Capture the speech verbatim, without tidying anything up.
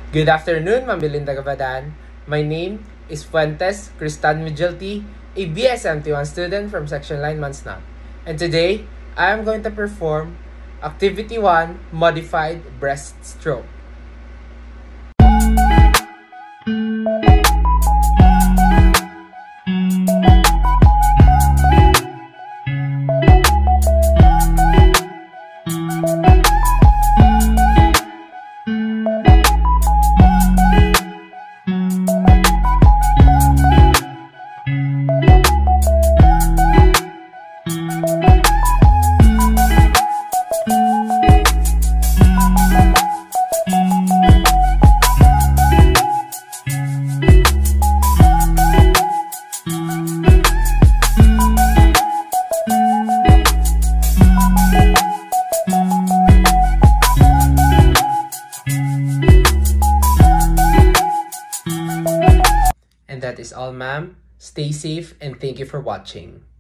Good afternoon, Ma'am Belinda Gabadan. My name is Fuentes-Activity, a B S M T one student from section Lineman'S. And today, I am going to perform Activity one Modified Breaststroke. And that is all, ma'am. Stay safe and thank you for watching.